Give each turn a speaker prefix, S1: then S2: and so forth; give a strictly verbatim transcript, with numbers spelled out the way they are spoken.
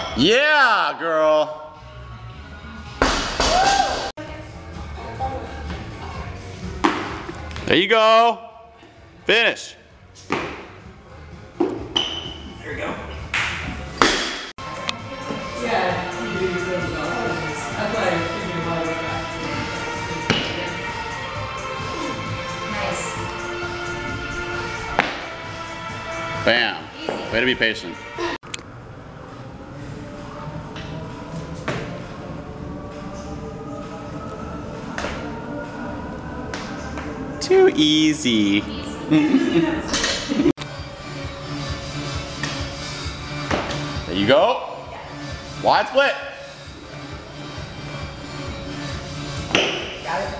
S1: Yeah, girl. There you go. Finish.
S2: There we go. Yeah, you do good as well. That's why I was thinking about it.
S3: Nice.
S1: Bam.
S3: Easy.
S1: Way to be patient. Too easy. There you go. Wide split.
S2: Got it.